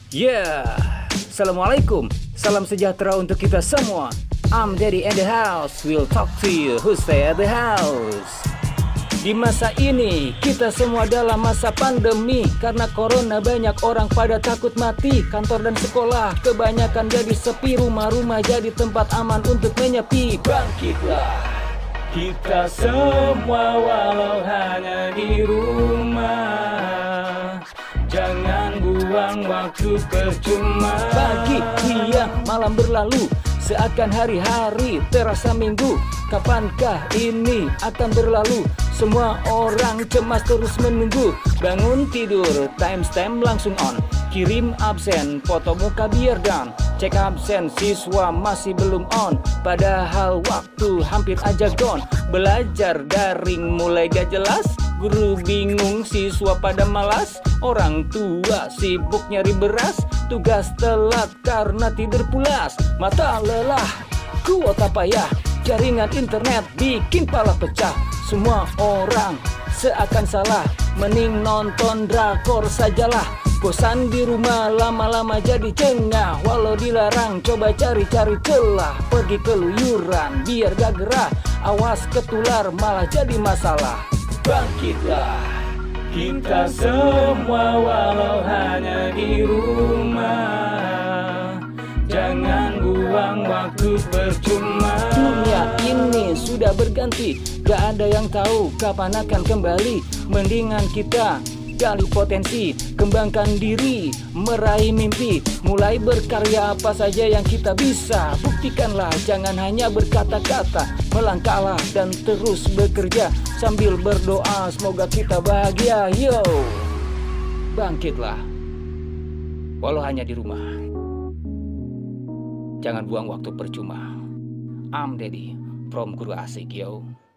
Yeah, Assalamualaikum, salam sejahtera untuk kita semua. I'm Daddy in the house, will talk to you who stay at the house. Di masa ini, kita semua dalam masa pandemi. Karena corona banyak orang pada takut mati. Kantor dan sekolah kebanyakan jadi sepi. Rumah-rumah jadi tempat aman untuk menyepi. Bangkitlah kita semua walau hanya di rumah. Jangan buang waktu percuma. Pagi, siang, malam berlalu, seakan hari-hari terasa minggu. Kapankah ini akan berlalu? Semua orang cemas terus menunggu. Bangun tidur, timestamp langsung on. Kirim absen, foto muka biar down. Cek absen, siswa masih belum on. Padahal waktu hampir aja gone. Belajar daring mulai gak jelas. Guru bingung, siswa pada malas. Orang tua sibuk nyari beras. Tugas telat karena tidur pulas. Mata lelah, kuota payah. Jaringan internet bikin pala pecah. Semua orang seakan salah. Mending nonton drakor sajalah. Bosan di rumah lama-lama jadi cengah. Walau dilarang coba cari-cari celah. Pergi keluyuran biar gak gerah. Awas ketular malah jadi masalah. Bangkitlah kita semua walau hanya di rumah. Jangan buang waktu percuma. Dunia ini sudah berganti, gak ada yang tahu kapan akan kembali. Mendingan kita gali potensi, kembangkan diri, meraih mimpi. Mulai berkarya apa saja yang kita bisa. Buktikanlah, jangan hanya berkata-kata. Melangkahlah dan terus bekerja sambil berdoa semoga kita bahagia. Yo, bangkitlah walau hanya di rumah. Jangan buang waktu percuma. I'm Daddy from Guru Asik, yo.